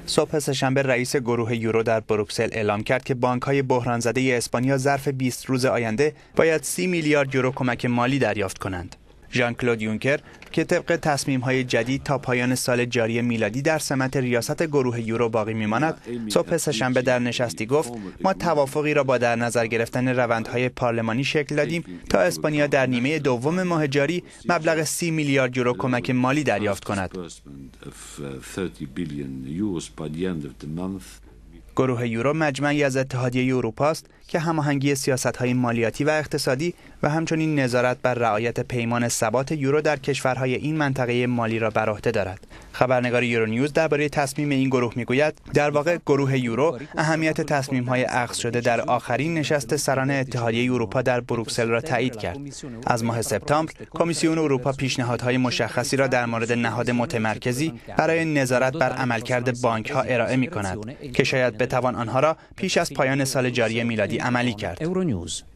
صبح سه‌شنبه رئیس گروه یورو در بروکسل اعلام کرد که بانک‌های بحران‌زده اسپانیا ظرف 20 روز آینده باید 30 میلیارد یورو کمک مالی دریافت کنند. ژان کلود یونکر که طبق تصمیم‌های جدید تا پایان سال جاری میلادی در سمت ریاست گروه یورو باقی می‌ماند، صبح سه‌شنبه در نشستی گفت: ما توافقی را با در نظر گرفتن روندهای پارلمانی شکل دادیم تا اسپانیا در نیمه دوم ماه جاری مبلغ 30 میلیارد یورو کمک مالی دریافت کند. گروه یورو مجمعی از اتحادیه اروپا است که هماهنگی سیاست‌های مالیاتی و اقتصادی و همچنین نظارت بر رعایت پیمان ثبات یورو در کشورهای این منطقه مالی را بر عهده دارد. خبرنگار یورونیوز درباره تصمیم این گروه میگوید: در واقع گروه یورو اهمیت تصمیم‌های اخذ شده در آخرین نشست سران اتحادیه اروپا در بروکسل را تایید کرد. از ماه سپتامبر کمیسیون اروپا پیشنهادهای مشخصی را در مورد نهاد متمرکزی برای نظارت بر عملکرد بانک‌ها ارائه می‌کند که شاید بتوان آنها را پیش از پایان سال جاری میلادی عملی کرد.